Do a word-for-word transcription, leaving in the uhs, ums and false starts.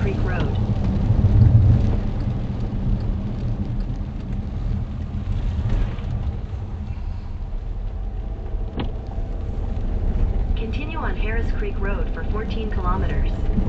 Creek Road. Continue on Harris Creek Road for fourteen kilometers.